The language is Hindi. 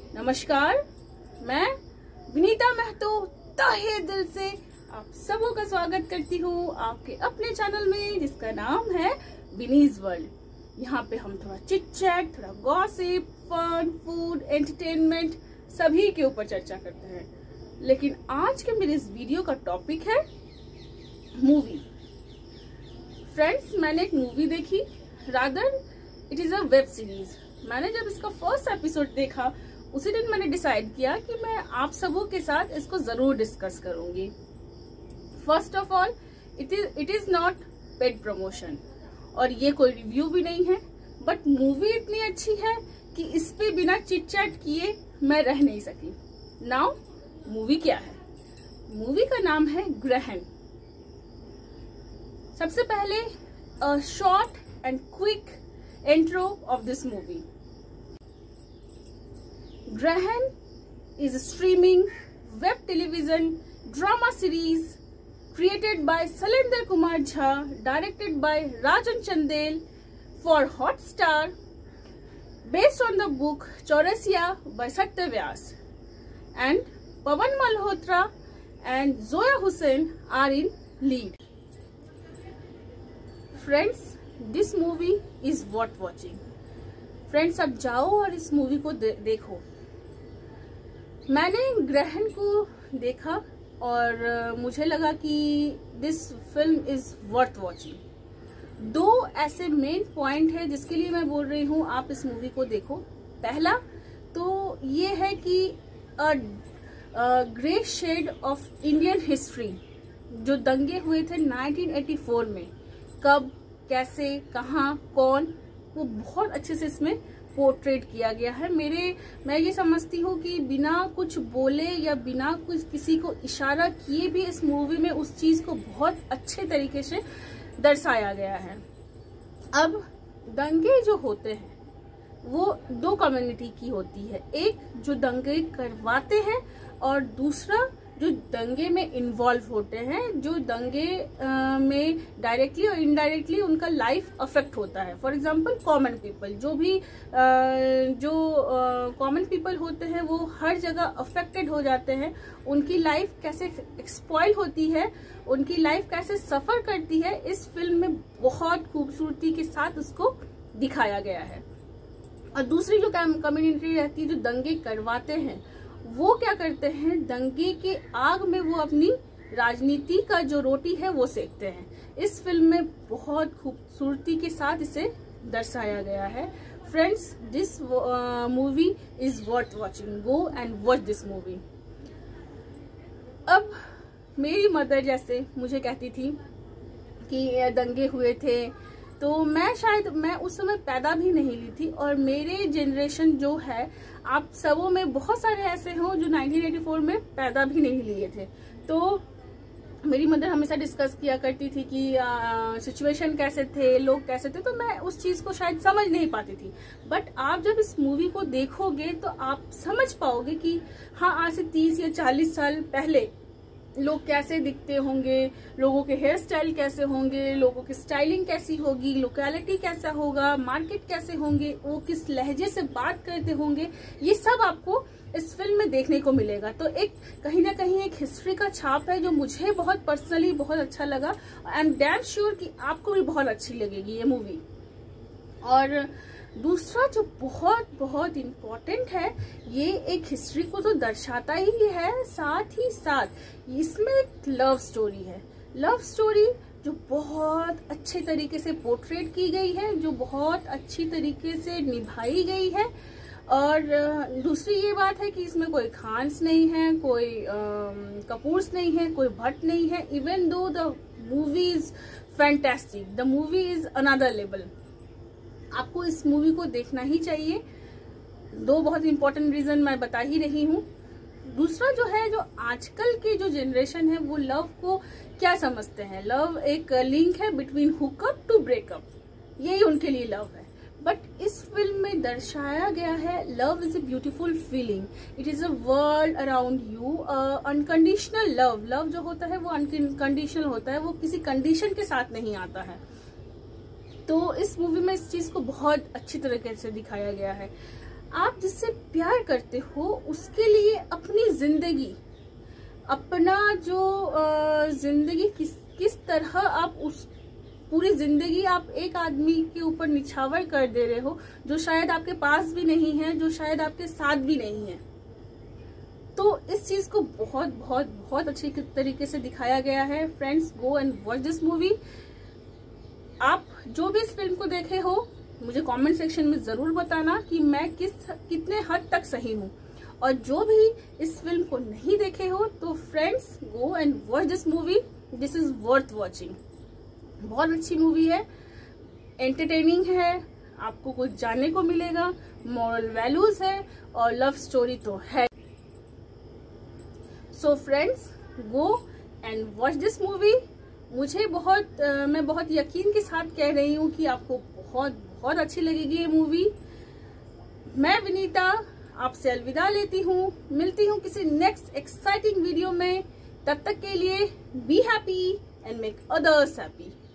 नमस्कार, मैं विनीता महतो तहे दिल से आप सबों का स्वागत करती हूँ आपके अपने चैनल में जिसका नाम है विनीज वर्ल्ड। यहाँ पे हम थोड़ा चिट चैट, थोड़ा गॉसिप, फन, फूड, एंटरटेनमेंट सभी के ऊपर चर्चा करते हैं। लेकिन आज के मेरे इस वीडियो का टॉपिक है मूवी। फ्रेंड्स, मैंने एक मूवी देखी, rather it is a web series. मैंने जब इसका फर्स्ट एपिसोड देखा उसी दिन मैंने डिसाइड किया कि मैं आप सबों के साथ इसको जरूर डिस्कस करूंगी। First of all, it is not paid promotion और ये कोई रिव्यू भी नहीं है, बट मूवी इतनी अच्छी है कि इस पे बिना चिट चैट किए मैं रह नहीं सकी। नाउ मूवी क्या है? मूवी का नाम है ग्रहण। सबसे पहले a short and quick intro of this movie. Grahan is a streaming web television drama series created by Sailendra Kumar Jha, directed by Rajan Chandel for Hotstar, based on the book Chaurasiya by Satya Vyas, and Pawan Malhotra and Zoya Hussain are in lead. Friends, this movie is worth watching. Friends, अब जाओ और इस मूवी को देखो। मैंने ग्रहण को देखा और मुझे लगा कि this film is worth watching. दो ऐसे मेन पॉइंट है जिसके लिए मैं बोल रही हूँ आप इस मूवी को देखो। पहला तो ये है कि grey shade of Indian history, जो दंगे हुए थे 1984 में, कब, कैसे, कहाँ, कौन, वो बहुत अच्छे से इसमें पोर्ट्रेट किया गया है। मैं ये समझती हूँ कि बिना कुछ बोले या बिना कुछ किसी को इशारा किए भी इस मूवी में उस चीज को बहुत अच्छे तरीके से दर्शाया गया है। अब दंगे जो होते हैं वो दो कम्युनिटी की होती है, एक जो दंगे करवाते हैं और दूसरा जो दंगे में इन्वॉल्व होते हैं, जो दंगे में डायरेक्टली और इनडायरेक्टली उनका लाइफ अफेक्ट होता है। फॉर एग्जांपल कॉमन पीपल, जो कॉमन पीपल होते हैं वो हर जगह अफेक्टेड हो जाते हैं। उनकी लाइफ कैसे एक्सपॉइल होती है, उनकी लाइफ कैसे सफर करती है, इस फिल्म में बहुत खूबसूरती के साथ उसको दिखाया गया है। और दूसरी जो कम्युनिटी रहती है, जो दंगे करवाते हैं, वो क्या करते हैं, दंगे के आग में वो अपनी राजनीति का जो रोटी है वो सेकते हैं। इस फिल्म में बहुत खूबसूरती के साथ इसे दर्शाया गया है। Friends, this movie is worth watching. Go and watch this movie. अब मेरी मदर जैसे मुझे कहती थी कि दंगे हुए थे, तो मैं उस समय पैदा भी नहीं ली थी, और मेरे जनरेशन जो है, आप सबों में बहुत सारे ऐसे हो जो 1984 में पैदा भी नहीं लिए थे। तो मेरी मदर हमेशा डिस्कस किया करती थी कि सिचुएशन कैसे थे, लोग कैसे थे, तो मैं उस चीज को शायद समझ नहीं पाती थी। बट आप जब इस मूवी को देखोगे तो आप समझ पाओगे कि हाँ, आज से 30 या 40 साल पहले लोग कैसे दिखते होंगे, लोगों के हेयर स्टाइल कैसे होंगे, लोगों की स्टाइलिंग कैसी होगी, लोकेलिटी कैसा होगा, मार्केट कैसे होंगे, वो किस लहजे से बात करते होंगे, ये सब आपको इस फिल्म में देखने को मिलेगा। तो एक कहीं ना कहीं एक हिस्ट्री का छाप है जो मुझे बहुत पर्सनली बहुत अच्छा लगा। आई एम डैम श्योर कि आपको भी बहुत अच्छी लगेगी ये मूवी। और दूसरा जो बहुत बहुत इम्पोर्टेंट है, ये एक हिस्ट्री को तो दर्शाता ही है, साथ ही साथ इसमें एक लव स्टोरी है। लव स्टोरी जो बहुत अच्छे तरीके से पोर्ट्रेट की गई है, जो बहुत अच्छी तरीके से निभाई गई है। और दूसरी ये बात है कि इसमें कोई खान्स नहीं है, कोई कपूर्स नहीं है, कोई भट्ट नहीं है। Even though the movie is fantastic, the movie is another level. आपको इस मूवी को देखना ही चाहिए। दो बहुत इंपॉर्टेंट रीजन मैं बता ही रही हूँ। दूसरा जो है, जो आजकल की जो जनरेशन है वो लव को क्या समझते हैं, लव एक लिंक है बिटवीन हुकअप टू ब्रेकअप, यही उनके लिए लव है। बट इस फिल्म में दर्शाया गया है love is a beautiful feeling, it is a world around you, unconditional love. Love जो होता है वो अनकंडीशनल होता है, वो किसी कंडीशन के साथ नहीं आता है। तो इस मूवी में इस चीज को बहुत अच्छी तरीके से दिखाया गया है। आप जिससे प्यार करते हो उसके लिए अपनी जिंदगी, अपना जो जिंदगी किस तरह आप उस पूरी जिंदगी आप एक आदमी के ऊपर निछावर कर दे रहे हो, जो शायद आपके पास भी नहीं है, जो शायद आपके साथ भी नहीं है। तो इस चीज को बहुत बहुत बहुत अच्छी तरीके से दिखाया गया है। Friends, go and watch this movie. आप जो भी इस फिल्म को देखे हो मुझे कमेंट सेक्शन में जरूर बताना कि मैं कितने हद तक सही हूँ। और जो भी इस फिल्म को नहीं देखे हो तो friends, go and watch this movie, this is worth watching. बहुत अच्छी मूवी है, एंटरटेनिंग है, आपको कुछ जानने को मिलेगा, मॉरल वैल्यूज है और लव स्टोरी तो है। So friends, go and watch this movie. मुझे मैं बहुत यकीन के साथ कह रही हूँ कि आपको बहुत बहुत अच्छी लगेगी ये मूवी। मैं विनीता आपसे अलविदा लेती हूँ, मिलती हूँ किसी नेक्स्ट एक्साइटिंग वीडियो में। तब तक के लिए be happy and make others happy.